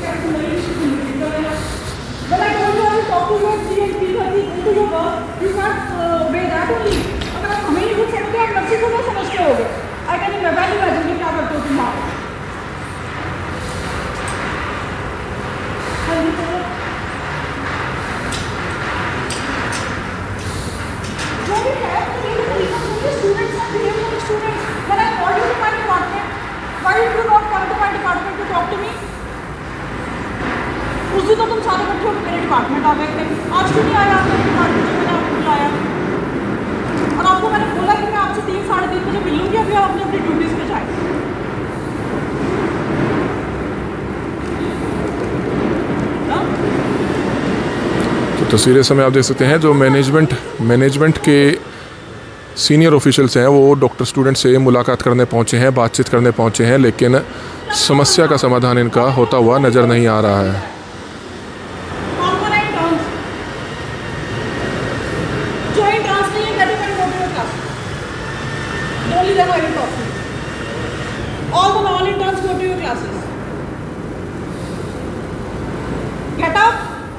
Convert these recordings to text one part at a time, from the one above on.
But I told you I will talk to you at 3 and 3:30, go to your work. You can't obey that only. अगर आप हमें ही कुछ समझते आप nursing को क्या समझते होगे? I can imagine कि क्या करते हो तुम वहाँ। जो भी है, students are behaving like students. When I called you to my department, why did you not come to my department to talk to me? उस दिन तो तुम सारे इकट्ठे होकर मेरे डिपार्टमेंट आ गए थे, आज क्यों नहीं आया आप मेरे डिपार्टमेंट में? मैंने आपको बुलाया और आपको मैंने बोला कि मैं आपसे 3 साढ़े 3 बजे मिलूंगी, अभी आप अपनी अपनी ड्यूटीज़ पे जाए। तो तस्वीरें समय आप देख सकते हैं जो मैनेजमेंट के सीनियर ऑफिशियल्स हैं वो डॉक्टर स्टूडेंट से मुलाकात करने पहुंचे हैं, बातचीत करने पहुंचे हैं, लेकिन समस्या का समाधान इनका होता हुआ नज़र नहीं आ रहा है। All the non-interns go to your classes. Get up.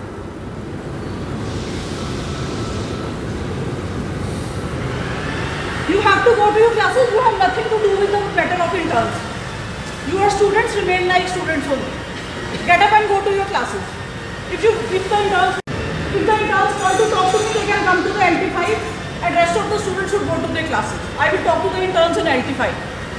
You have to go to your classes. You have nothing to do with the matter of interns. You are students. Remain like students only. Get up and go to your classes. If the interns want to talk to me, they can come to the LT5. And rest of the students should go to their classes. I will talk to the interns in LT5.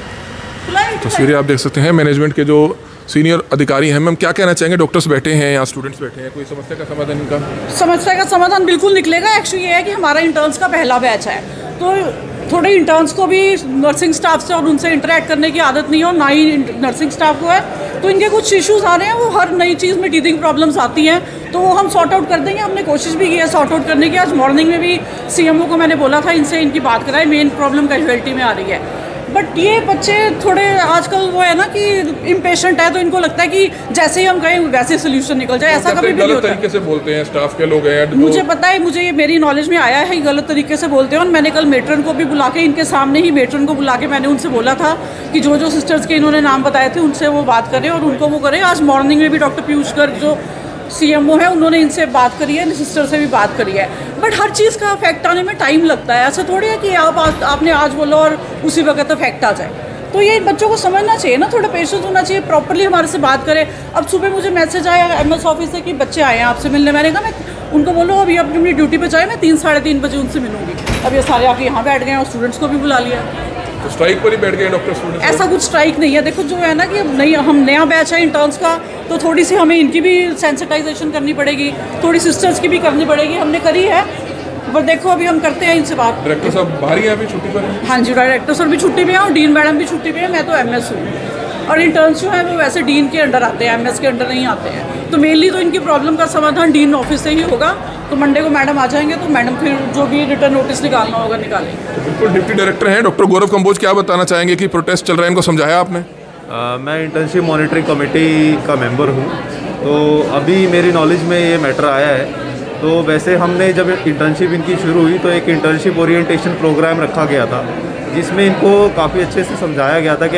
तस्वीरें आप देख सकते हैं management के जो senior अधिकारी हैं। Ma'am क्या कहना चाहेंगे? डॉक्टर्स बैठे हैं यहाँ, स्टूडेंट्स बैठे हैं, कोई समस्या का समाधान इनका? समस्या का समाधान बिल्कुल निकलेगा। एक्चुअली ये है कि हमारा इंटर्न्स का पहला बैच है, तो थोड़े इंटर्न्स को भी नर्सिंग स्टाफ से और उनसे इंटरेक्ट करने की आदत नहीं है और ना ही नर्सिंग स्टाफ को है, तो इनके कुछ इश्यूज़ आ रहे हैं। वो हर नई चीज़ में टीथिंग प्रॉब्लम्स आती हैं, तो वो हम सॉर्ट आउट कर देंगे। हमने कोशिश भी की है सॉर्ट आउट करने की। आज मॉर्निंग में भी CMO को मैंने बोला था इनसे इनकी बात कराए, मेन प्रॉब्लम कैजुअलिटी में आ रही है। बट ये बच्चे थोड़े आजकल वो है ना कि इम्पेशेंट है, तो इनको लगता है कि जैसे ही हम कहें वैसे सोल्यूशन निकल जाए। ऐसा कभी भी नहीं होता। तरीके से बोलते हैं स्टाफ के लोग हैं। मुझे पता है, मुझे ये मेरी नॉलेज में आया है, गलत तरीके से बोलते हैं। और मैंने कल मेट्रन को भी बुला के, इनके सामने ही मेट्रन को बुला के मैंने उनसे बोला था कि जो जो सिस्टर्स के इन्होंने नाम बताए थे उनसे वो बात करें और उनको वो करें। आज मॉर्निंग में भी डॉक्टर पीयूष गर्ग जो CMO है उन्होंने इनसे बात करी है, सिस्टर से भी बात करी है। बट हर चीज़ का इफेक्ट आने में टाइम लगता है। ऐसा थोड़ी है कि आपने आज बोला और उसी वक्त इफेक्ट आ जाए। तो ये बच्चों को समझना चाहिए ना, थोड़ा पेशेंस होना चाहिए, प्रॉपर्ली हमारे से बात करें। अब सुबह मुझे मैसेज आया MS ऑफिस से कि बच्चे आए हैं आपसे मिलने। मैंने कहा मैं उनको बोलो अभी अपनी ड्यूटी पे जाए, मैं 3 साढ़े 3 बजे उनसे मिलूंगी। अब ये सारे आके यहाँ बैठ गए और स्टूडेंट्स को भी बुला लिया। तो स्ट्राइक पर ही बैठ गए डॉक्टर स्टूडेंट्स? ऐसा कुछ स्ट्राइक नहीं है। देखो जो है ना कि हम नया बैच है इंटर्न्स का, तो थोड़ी सी हमें इनकी भी सेंसिटाइजेशन करनी पड़ेगी, थोड़ी सिस्टर्स की भी करनी पड़ेगी। हमने करी है, पर देखो अभी हम करते हैं इनसे बात। डायरेक्टर साहब बाहर ही हैं अभी, छुट्टी पर हैं? हाँ जी, डायरेक्टर सर भी छुट्टी पे हैं और डीन मैडम भी छुट्टी पे हैं। मैं तो MS हूँ और इंटर्न्स जो हैं वो वैसे डीन के अंडर आते हैं, MS के अंडर नहीं आते हैं। तो मेनली तो इनकी प्रॉब्लम का समाधान डीन ऑफिस से ही होगा। तो मंडे को मैडम आ जाएंगे, तो मैडम फिर जो भी रिटर्न नोटिस निकालना होगा निकालेंगे। तो बिल्कुल डिप्टी डायरेक्टर हैं डॉक्टर गौरव कंबोज, क्या बताना चाहेंगे कि प्रोटेस्ट चल रहा है, इनको समझाया आपने? मैं इंटर्नशिप मॉनिटरिंग कमेटी का मेंबर हूँ, तो अभी मेरी नॉलेज में ये मैटर आया है। तो वैसे हमने जब इंटर्नशिप इनकी शुरू हुई तो एक इंटर्नशिप ओरिएंटेशन प्रोग्राम रखा गया था, जिसमें इनको काफ़ी अच्छे से समझाया गया था कि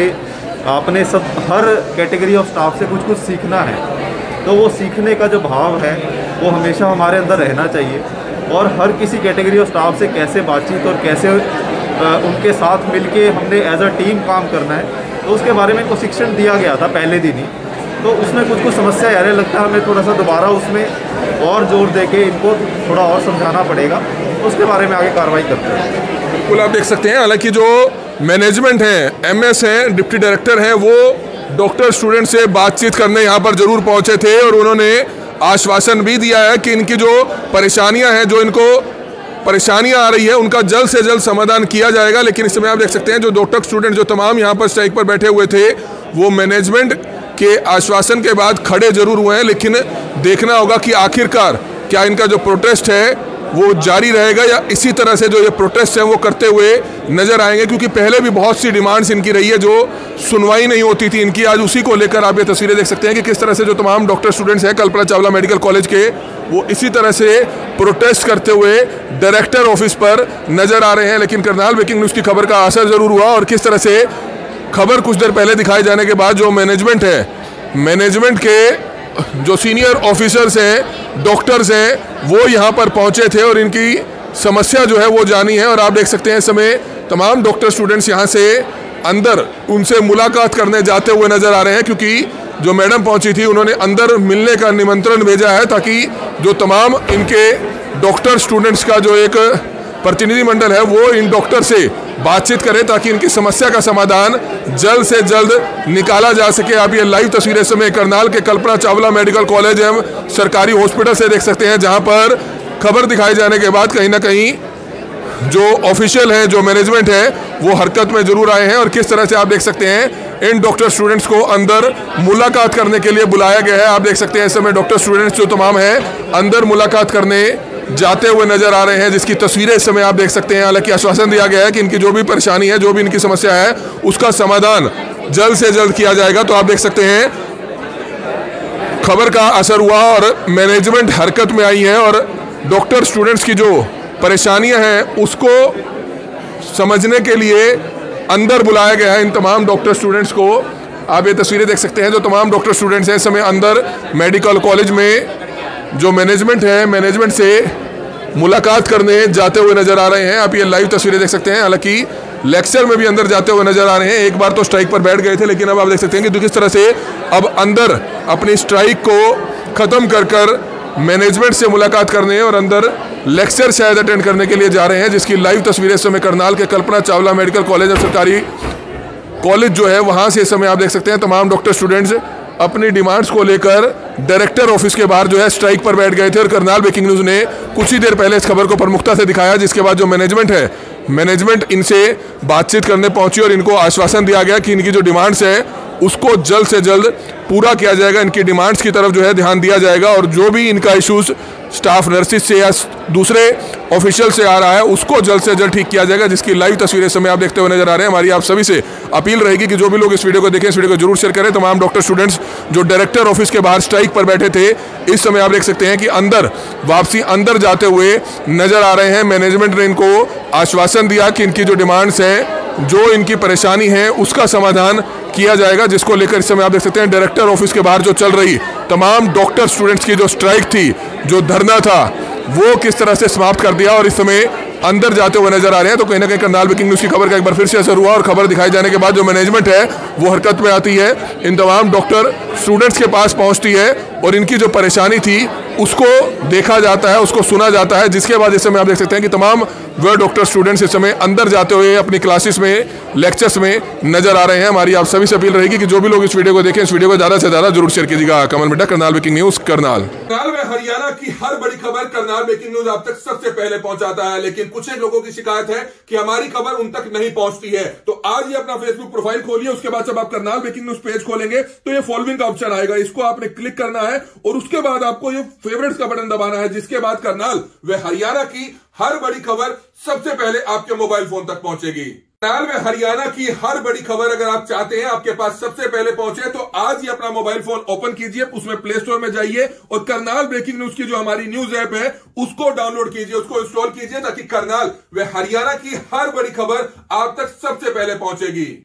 आपने सब हर कैटेगरी ऑफ स्टाफ से कुछ सीखना है। तो वो सीखने का जो भाव है वो हमेशा हमारे अंदर रहना चाहिए और हर किसी कैटेगरी ऑफ स्टाफ से कैसे बातचीत और कैसे उनके साथ मिलके हमने एज अ टीम काम करना है, तो उसके बारे में प्रशिक्षण दिया गया था पहले दिन ही। तो उसमें कुछ समस्या आ रही लगता है, हमें थोड़ा सा दोबारा उसमें और जोर देके इनको थोड़ा और समझाना पड़ेगा, उसके बारे में आगे कार्रवाई करते हैं। बिल्कुल आप देख सकते हैं, हालांकि जो मैनेजमेंट है, MS हैं, डिप्टी डायरेक्टर हैं, वो डॉक्टर स्टूडेंट से बातचीत करने यहाँ पर जरूर पहुँचे थे और उन्होंने आश्वासन भी दिया है कि इनकी जो परेशानियाँ हैं, जो इनको परेशानियां आ रही है, उनका जल्द से जल्द समाधान किया जाएगा। लेकिन इस समय आप देख सकते हैं जो डॉक्टर स्टूडेंट जो तमाम यहाँ पर स्ट्राइक पर बैठे हुए थे, वो मैनेजमेंट के आश्वासन के बाद खड़े जरूर हुए हैं, लेकिन देखना होगा कि आखिरकार क्या इनका जो प्रोटेस्ट है वो जारी रहेगा या इसी तरह से जो ये प्रोटेस्ट हैं वो करते हुए नजर आएंगे, क्योंकि पहले भी बहुत सी डिमांड्स इनकी रही है जो सुनवाई नहीं होती थी इनकी। आज उसी को लेकर आप ये तस्वीरें देख सकते हैं कि किस तरह से जो तमाम डॉक्टर स्टूडेंट्स हैं कल्पना चावला मेडिकल कॉलेज के, वो इसी तरह से प्रोटेस्ट करते हुए डायरेक्टर ऑफिस पर नजर आ रहे हैं। लेकिन करनाल ब्रेकिंग न्यूज़ की खबर का असर जरूर हुआ और किस तरह से खबर कुछ देर पहले दिखाए जाने के बाद जो मैनेजमेंट है मैनेजमेंट के जो सीनियर ऑफिसर्स हैं, डॉक्टर्स हैं, वो यहाँ पर पहुँचे थे और इनकी समस्या जो है वो जानी है। और आप देख सकते हैं इस समय तमाम डॉक्टर स्टूडेंट्स यहाँ से अंदर उनसे मुलाकात करने जाते हुए नज़र आ रहे हैं, क्योंकि जो मैडम पहुँची थी उन्होंने अंदर मिलने का निमंत्रण भेजा है ताकि जो तमाम इनके डॉक्टर स्टूडेंट्स का जो एक प्रतिनिधिमंडल है वो इन डॉक्टर से बातचीत करे ताकि इनकी समस्या का समाधान जल्द से जल्द निकाला जा सके। आप ये लाइव तस्वीरें इस समय करनाल के कल्पना चावला मेडिकल कॉलेज एवं सरकारी हॉस्पिटल से देख सकते हैं, जहां पर खबर दिखाए जाने के बाद कहीं ना कहीं जो ऑफिशियल हैं, जो मैनेजमेंट है, वो हरकत में जरूर आए हैं। और किस तरह से आप देख सकते हैं इन डॉक्टर स्टूडेंट्स को अंदर मुलाकात करने के लिए बुलाया गया है। आप देख सकते हैं इस समय डॉक्टर स्टूडेंट्स जो तमाम हैं अंदर मुलाकात करने जाते हुए नजर आ रहे हैं, जिसकी तस्वीरें इस समय आप देख सकते हैं। हालांकि आश्वासन दिया गया है कि इनकी जो भी परेशानी है, जो भी इनकी समस्या है, उसका समाधान जल्द से जल्द किया जाएगा। तो आप देख सकते हैं खबर का असर हुआ और मैनेजमेंट हरकत में आई है और डॉक्टर स्टूडेंट्स की जो परेशानियां हैं उसको समझने के लिए अंदर बुलाया गया है इन तमाम डॉक्टर स्टूडेंट्स को। आप ये तस्वीरें देख सकते हैं जो तमाम डॉक्टर स्टूडेंट्स हैं इस समय अंदर मेडिकल कॉलेज में जो मैनेजमेंट है, मैनेजमेंट से मुलाकात करने जाते हुए नजर आ रहे हैं। आप ये लाइव तस्वीरें देख सकते हैं। हालांकि लेक्चर में भी अंदर जाते हुए नजर आ रहे हैं। एक बार तो स्ट्राइक पर बैठ गए थे, लेकिन अब आप देख सकते हैं कि किस तरह से अब अंदर अपनी स्ट्राइक को खत्म कर मैनेजमेंट से मुलाकात करने और अंदर लेक्चर शायद अटेंड करने के लिए जा रहे हैं, जिसकी लाइव तस्वीरें इस समय करनाल के कल्पना चावला मेडिकल कॉलेज और सरकारी कॉलेज जो है वहाँ से इस समय आप देख सकते हैं तमाम डॉक्टर स्टूडेंट्स अपनी डिमांड्स को लेकर डायरेक्टर ऑफिस के बाहर जो है स्ट्राइक पर बैठ गए थे। और करनाल ब्रेकिंग न्यूज़ ने कुछ ही देर पहले इस खबर को प्रमुखता से दिखाया, जिसके बाद जो मैनेजमेंट है, मैनेजमेंट इनसे बातचीत करने पहुंची और इनको आश्वासन दिया गया कि इनकी जो डिमांड्स है उसको जल्द से जल्द पूरा किया जाएगा। इनकी डिमांड्स की तरफ जो है ध्यान दिया जाएगा और जो भी इनका इश्यूज स्टाफ नर्सिस से या दूसरे ऑफिशियल से आ रहा है उसको जल्द से जल्द ठीक किया जाएगा, जिसकी लाइव तस्वीरें समय आप देखते हुए नजर आ रहे हैं। हमारी आप सभी से अपील रहेगी कि जो भी लोग इस वीडियो को देखें, इस वीडियो को जरूर शेयर करें। तमाम डॉक्टर स्टूडेंट्स जो डायरेक्टर ऑफिस के बाहर स्ट्राइक पर बैठे थे, इस समय आप देख सकते हैं कि अंदर वापसी अंदर जाते हुए नजर आ रहे हैं। मैनेजमेंट ने इनको आश्वासन दिया कि इनकी जो डिमांड्स हैं, जो इनकी परेशानी है, उसका समाधान किया जाएगा, जिसको लेकर इस समय आप देख सकते हैं डायरेक्टर ऑफिस के बाहर जो चल रही तमाम डॉक्टर स्टूडेंट्स की जो स्ट्राइक थी, जो धरना था, वो किस तरह से समाप्त कर दिया और इस समय अंदर जाते हुए नजर आ रहे हैं। तो कहीं ना कहीं करनाल ब्रेकिंग न्यूज़ की खबर का एक बार फिर से असर हुआ और खबर दिखाई जाने के बाद जो मैनेजमेंट है वो हरकत में आती है, इन तमाम डॉक्टर स्टूडेंट्स के पास पहुंचती है और इनकी जो परेशानी थी उसको देखा जाता है, उसको सुना जाता है, जिसके बाद इस समय आप देख सकते हैं कि तमाम वह डॉक्टर स्टूडेंट्स इस समय अंदर जाते हुए अपनी क्लासेस में, लेक्चर्स में नजर आ रहे हैं। हमारी आप सभी से अपील रहेगी कि जो भी लोग इस वीडियो को देखें, इस वीडियो को ज्यादा से ज्यादा जरूर शेयर कीजिएगा। Kamal Midda, Karnal breaking news, Karnal. करनाल में हरियाणा की हर बड़ी खबर करनाल ब्रेकिंग न्यूज आप तक सबसे पहले पहुंचाता है, लेकिन कुछ एक लोगों की शिकायत है कि हमारी खबर उन तक नहीं पहुंचती है। तो आज ही अपना फेसबुक प्रोफाइल खोलिए, उसके बाद जब आप करनाल ब्रेकिंग न्यूज पेज खोलेंगे तो ये फॉलोइंग का ऑप्शन आएगा, इसको आपने क्लिक करना है और उसके बाद आपको ये फेवरेट्स का बटन दबाना है, जिसके बाद करनाल व हरियाणा की हर बड़ी खबर सबसे पहले आपके मोबाइल फोन तक पहुंचेगी। करनाल में हरियाणा की हर बड़ी खबर अगर आप चाहते हैं आपके पास सबसे पहले पहुंचे, तो आज ही अपना मोबाइल फोन ओपन कीजिए, उसमें प्ले स्टोर में जाइए और करनाल ब्रेकिंग न्यूज की जो हमारी न्यूज ऐप है उसको डाउनलोड कीजिए, उसको इंस्टॉल कीजिए, ताकि करनाल व हरियाणा की हर बड़ी खबर आप तक सबसे पहले पहुंचेगी।